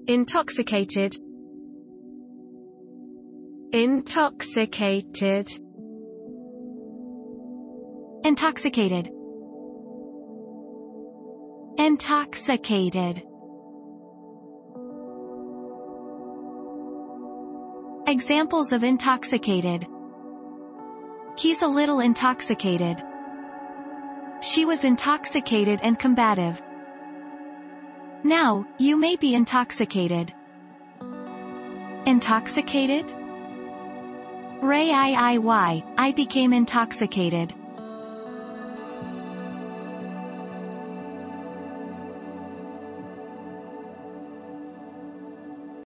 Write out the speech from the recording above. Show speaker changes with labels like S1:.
S1: Intoxicated. Intoxicated.
S2: Intoxicated. Intoxicated. Examples of intoxicated. He's a little intoxicated. She was intoxicated and combative. Now, you may be intoxicated. Intoxicated? I became intoxicated.